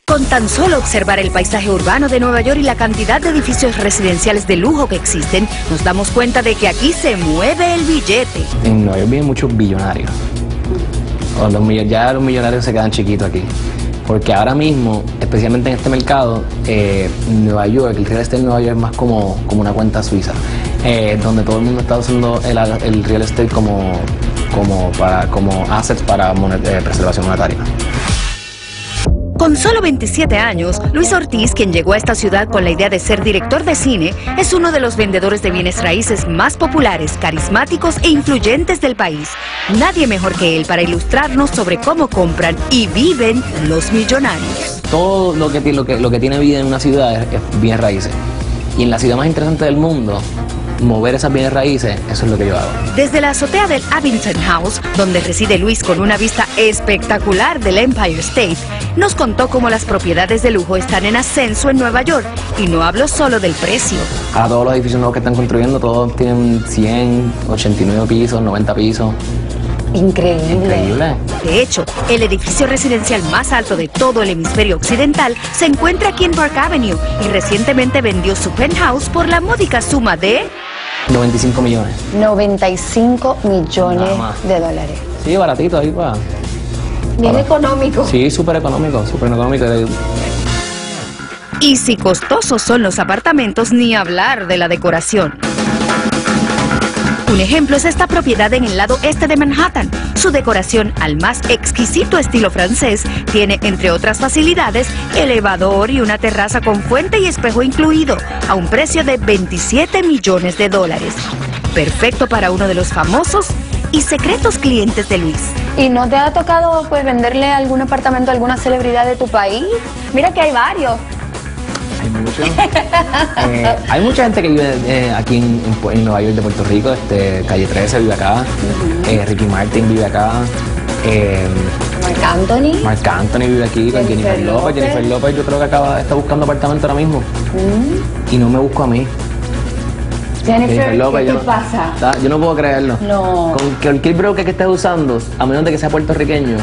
Con tan solo observar el paisaje urbano de Nueva York y la cantidad de edificios residenciales de lujo que existen, nos damos cuenta de que aquí se mueve el billete. En Nueva York viven muchos billonarios. Ya los millonarios se quedan chiquitos aquí. Porque ahora mismo, especialmente en este mercado, Nueva York, el real estate en Nueva York es más como una cuenta suiza, donde todo el mundo está usando el real estate como assets para preservación monetaria. Con solo 27 años, Luis Ortiz, quien llegó a esta ciudad con la idea de ser director de cine, es uno de los vendedores de bienes raíces más populares, carismáticos e influyentes del país. Nadie mejor que él para ilustrarnos sobre cómo compran y viven los millonarios. Todo lo que tiene vida en una ciudad es bienes raíces. Y en la ciudad más interesante del mundo, mover esas bienes raíces, eso es lo que yo hago. Desde la azotea del Abington House, donde reside Luis con una vista espectacular del Empire State, nos contó cómo las propiedades de lujo están en ascenso en Nueva York. Y no hablo solo del precio. A todos los edificios nuevos que están construyendo, todos tienen 100, 89 pisos, 90 pisos. Increíble. De hecho, el edificio residencial más alto de todo el hemisferio occidental se encuentra aquí en Park Avenue y recientemente vendió su penthouse por la módica suma de 95 millones. 95 millones de dólares. Sí, baratito ahí va. Bien económico. Sí, súper económico, súper económico. Y si costosos son los apartamentos, ni hablar de la decoración. Un ejemplo es esta propiedad en el lado este de Manhattan. Su decoración al más exquisito estilo francés tiene, entre otras facilidades, elevador y una terraza con fuente y espejo incluido, a un precio de 27 millones de dólares. Perfecto para uno de los famosos y secretos clientes de Luis. ¿Y no te ha tocado pues venderle algún apartamento a alguna celebridad de tu país? Mira que hay varios. Hay mucha gente que vive aquí en Nueva York de Puerto Rico. Calle 13 vive acá, Ricky Martin vive acá, Marc Anthony vive aquí con Jennifer López. Jennifer López yo creo que está buscando apartamento ahora mismo y no me busco a mí. Jennifer López, ¿qué te pasa? Yo no puedo creerlo. No. Con cualquier broker que estés usando, a menos de que sea puertorriqueño.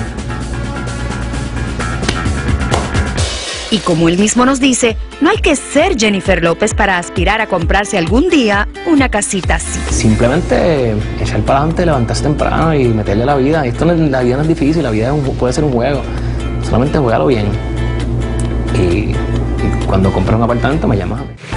Y como él mismo nos dice, no hay que ser Jennifer López para aspirar a comprarse algún día una casita así. Simplemente echar para adelante, levantarse temprano y meterle a la vida. La vida no es difícil, la vida puede ser un juego. Solamente juégalo bien. Y cuando compres un apartamento me llamas a mí.